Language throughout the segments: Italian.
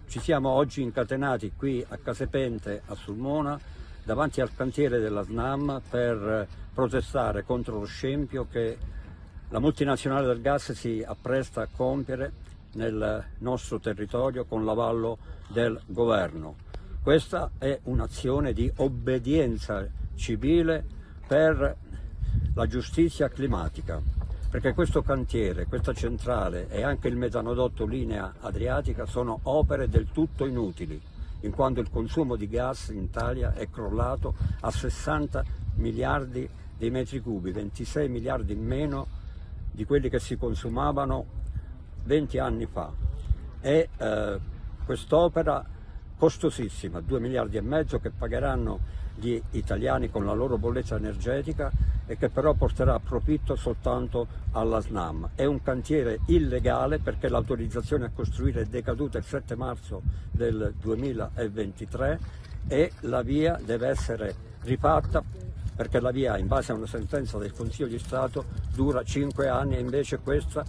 Ci siamo oggi incatenati qui a Casepente, a Sulmona, davanti al cantiere della SNAM per protestare contro lo scempio che la multinazionale del gas si appresta a compiere nel nostro territorio con l'avallo del governo. Questa è un'azione di obbedienza civile per la giustizia climatica, perché questo cantiere, questa centrale e anche il metanodotto Linea Adriatica sono opere del tutto inutili, in quanto il consumo di gas in Italia è crollato a 60 miliardi di metri cubi, 26 miliardi in meno di quelli che si consumavano 20 anni fa. E quest'opera costosissima, 2 miliardi e mezzo, che pagheranno gli italiani con la loro bolletta energetica e che però porterà profitto soltanto alla SNAM. È un cantiere illegale perché l'autorizzazione a costruire è decaduta il 7 marzo del 2023 e la via deve essere rifatta, perché la via, in base a una sentenza del Consiglio di Stato, dura 5 anni e invece questa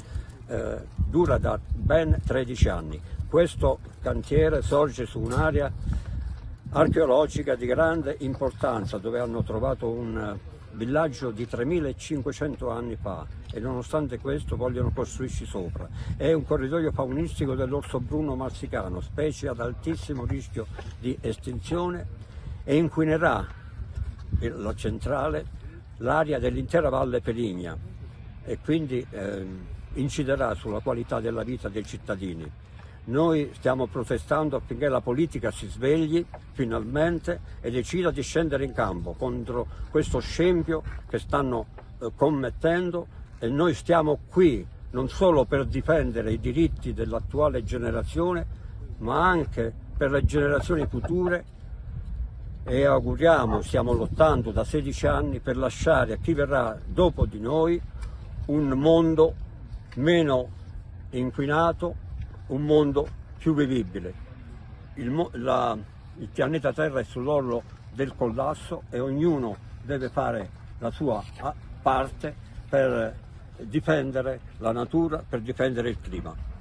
dura da ben 13 anni. Questo cantiere sorge su un'area archeologica di grande importanza, dove hanno trovato un villaggio di 3500 anni fa e nonostante questo vogliono costruirci sopra. È un corridoio faunistico dell'orso bruno marsicano, specie ad altissimo rischio di estinzione, e inquinerà la centrale l'area dell'intera Valle Peligna e quindi inciderà sulla qualità della vita dei cittadini. Noi stiamo protestando affinché la politica si svegli finalmente e decida di scendere in campo contro questo scempio che stanno commettendo, e noi stiamo qui non solo per difendere i diritti dell'attuale generazione, ma anche per le generazioni future, e auguriamo, stiamo lottando da 16 anni per lasciare a chi verrà dopo di noi un mondo meno inquinato, un mondo più vivibile. Il pianeta Terra è sull'orlo del collasso e ognuno deve fare la sua parte per difendere la natura, per difendere il clima.